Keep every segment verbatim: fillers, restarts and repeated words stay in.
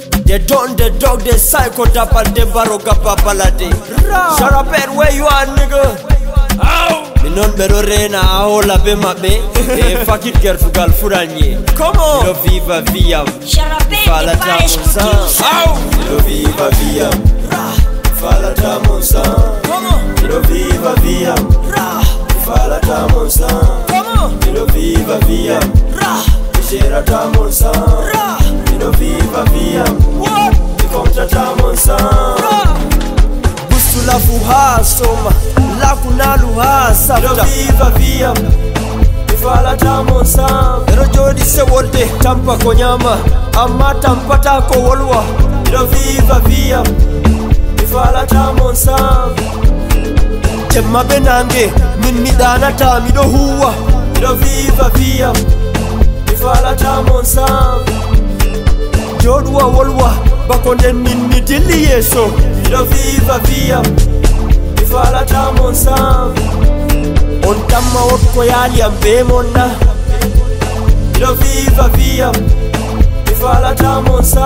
They don't the dog, they psycho tap and they baroka papalade. Shut up and where you are, nigga. Ow! Me non bero rena ahola be mabe. E fuck it girl fugal furanye. Come on. Lo viva via. Fala tamonsa. Ow! Lo viva via. Fala tamonsa. Come on. Lo viva via. Fala tamonsa. Come on. Lo viva via. Shera tamonsa. Lo viva via. What? Contra tamonsa. Bustu la fuha soma. La kunalu ha sabta. Lo viva via. Fala tamonsa. Ero jodi se wolte tampa konyama. Amma tampata ko wolwa. Lo viva via. Fala tamonsa. Temma benange min midana ta mi do huwa. Lo viva via. Fala tamonsa. Jodwa wolwa bakonde min mi dilli yeso. Lo viva via. Fala tamonsa. On tamma ot ko yali ambe monna. Lo viva via. Fala tamonsa.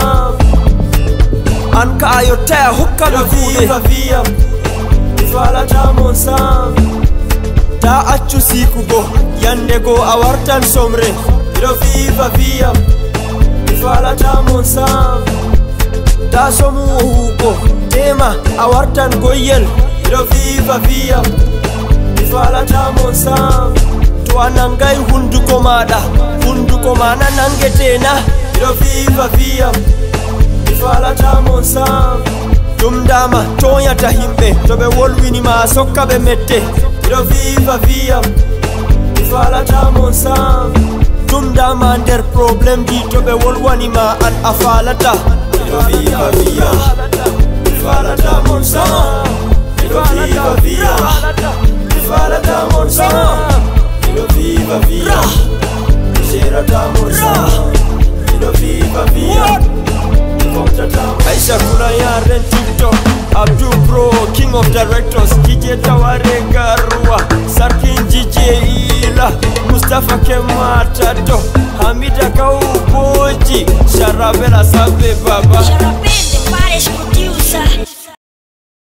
Anka ayo taya hukka lo viva via. Fala tamonsa. Ta achu sikugo yande go awartan somre. Lo viva via. Fala tamonsa. Ta somu hugo tema awartan goyel. Lo viva via. Fala tamonsa. To anangai hundu komada. Hundu komana nangetena. Lo viva via. Fala tamonsa. Tumdama tonya tahimbe. Tobe wolwini ma sokka be mette. Lo viva via. Fala tamonsa. Tumdama der problem di tobe wolwani ma an afalata. Lo viva via. Fala tamonsa. Lo viva via. Fala tamonsa. Lo viva via. Shera tamonsa. Lo viva via. Aisha kuna yaren TikTok. Abdul Pro, King of Directors. D J Taware Garua. Sarkin D J Ila. Mustafa Kematato. Hamida Kauboji. Sharabela Sabe Baba. Sharabende, pare escutiusa.